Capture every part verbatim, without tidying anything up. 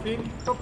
Fin, stop.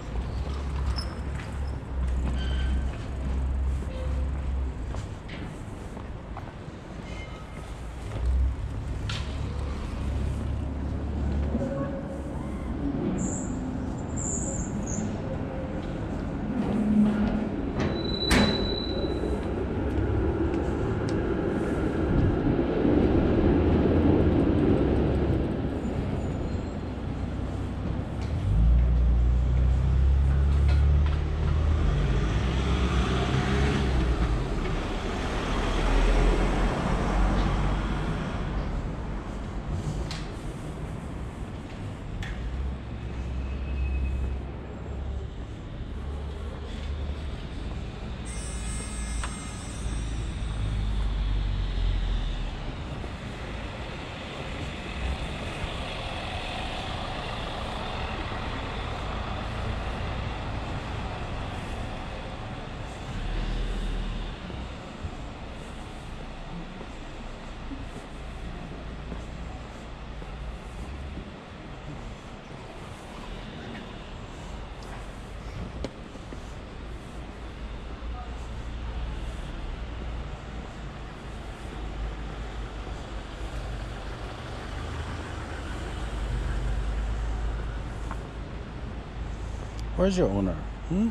Where's your owner? Hmm?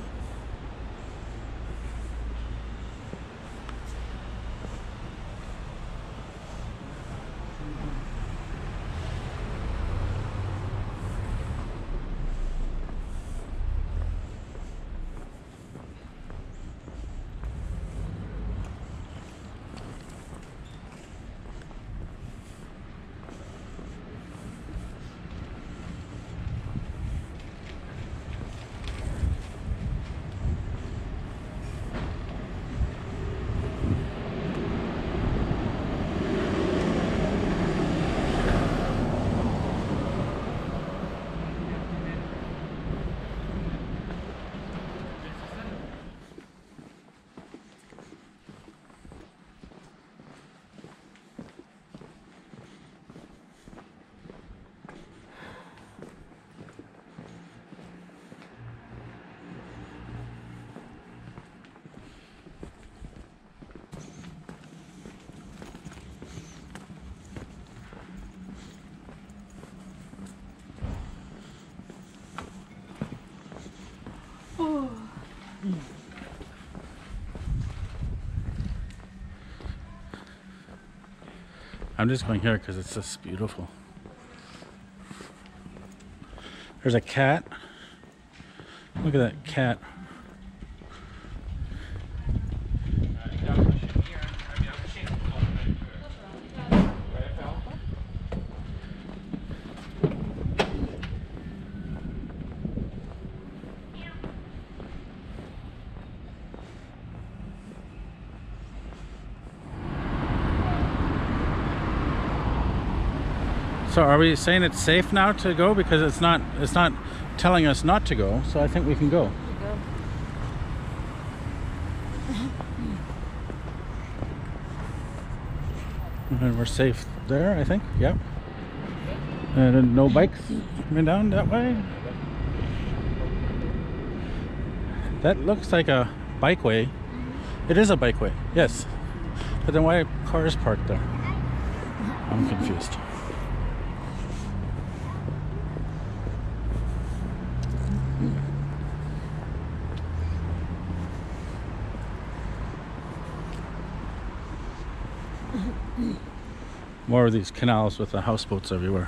I'm just going here because it's just beautiful. There's a cat. Look at that cat. So are we saying it's safe now to go because it's not it's not telling us not to go, so I think we can go. Go. And we're safe there, I think. Yep. And no bikes coming down that way. That looks like a bikeway. It is a bikeway, yes. But then why are cars parked there? I'm confused. More of these canals with the houseboats everywhere.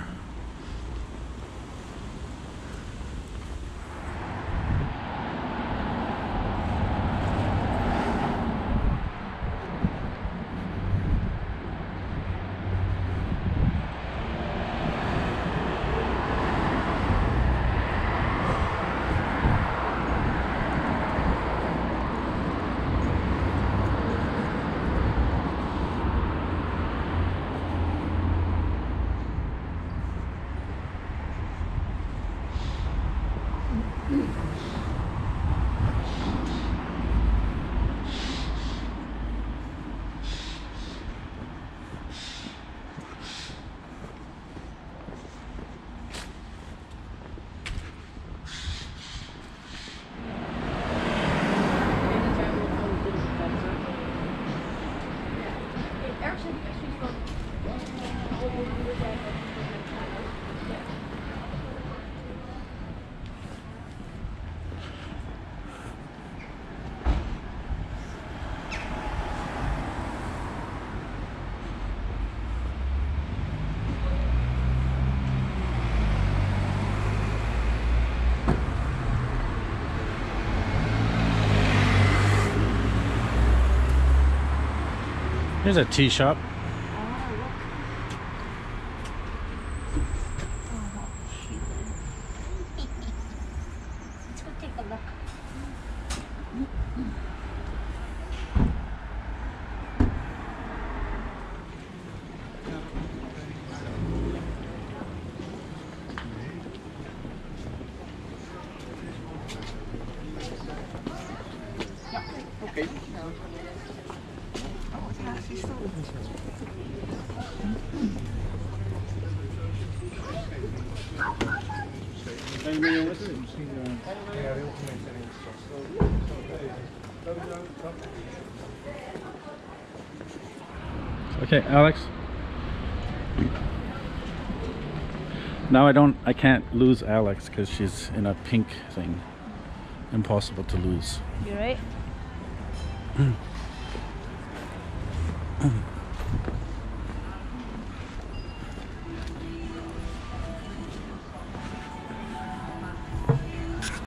Here's a tea shop. Oh, look. Oh, cute. Let's go take a look. Okay. Okay, Alex. Now I don't, I can't lose Alex because she's in a pink thing. Impossible to lose. You right?